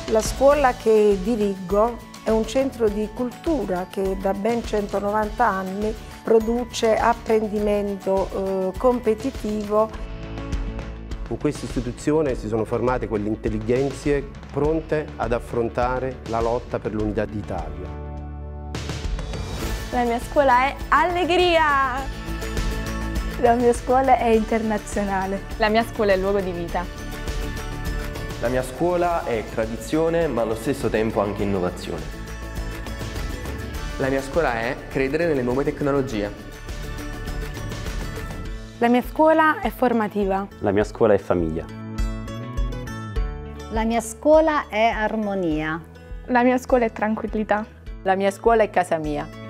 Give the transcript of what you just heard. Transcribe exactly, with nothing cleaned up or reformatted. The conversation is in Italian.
La scuola che dirigo è un centro di cultura che da ben centonovanta anni produce apprendimento eh, competitivo. In questa istituzione si sono formate quelle intelligenze pronte ad affrontare la lotta per l'unità d'Italia. La mia scuola è allegria! La mia scuola è internazionale. La mia scuola è luogo di vita. La mia scuola è tradizione, ma allo stesso tempo anche innovazione. La mia scuola è credere nelle nuove tecnologie. La mia scuola è formativa. La mia scuola è famiglia. La mia scuola è armonia. La mia scuola è tranquillità. La mia scuola è casa mia.